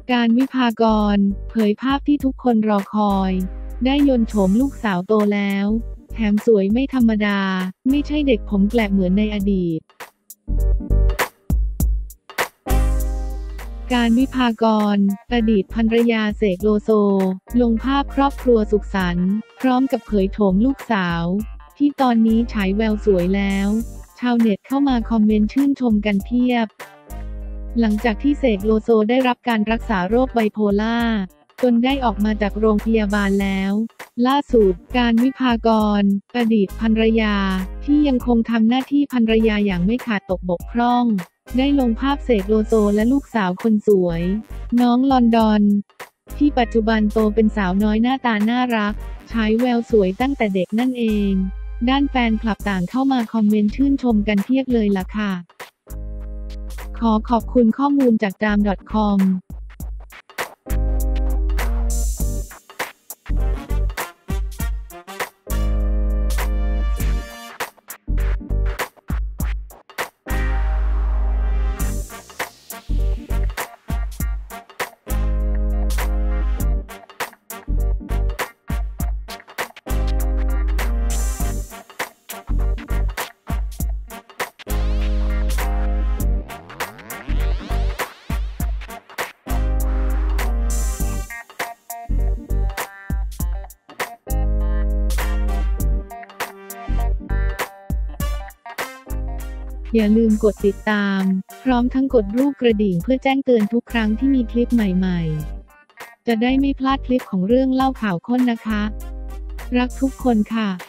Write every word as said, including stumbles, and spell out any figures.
การวิภากรเผยภาพที่ทุกคนรอคอยได้ยนต์โฉมลูกสาวโตแล้วแถมสวยไม่ธรรมดาไม่ใช่เด็กผมแกลบเหมือนในอดีตการวิภากรอดีตภรรยาเสกโลโซลงภาพครอบครัวสุขสันต์พร้อมกับเผยโฉมลูกสาวที่ตอนนี้ฉายแววสวยแล้วชาวเน็ตเข้ามาคอมเมนต์ชื่นชมกันเพียบหลังจากที่เสกโลโซได้รับการรักษาโรคไบโพล่าจนได้ออกมาจากโรงพยาบาลแล้วล่าสุดการวิภากรอดีตภรรยาที่ยังคงทำหน้าที่ภรรยาอย่างไม่ขาดตกบกพร่องได้ลงภาพเสกโลโซและลูกสาวคนสวยน้องลอนดอนที่ปัจจุบันโตเป็นสาวน้อยหน้าตาน่ารักฉายแววสวยตั้งแต่เด็กนั่นเองด้านแฟนคลับต่างเข้ามาคอมเมนต์ชื่นชมกันเพียบเลยล่ะค่ะขอขอบคุณข้อมูลจาก จาม ดอท คอมอย่าลืมกดติดตามพร้อมทั้งกดรูปกระดิ่งเพื่อแจ้งเตือนทุกครั้งที่มีคลิปใหม่ๆจะได้ไม่พลาดคลิปของเรื่องเล่าข่าวค้นนะคะรักทุกคนค่ะ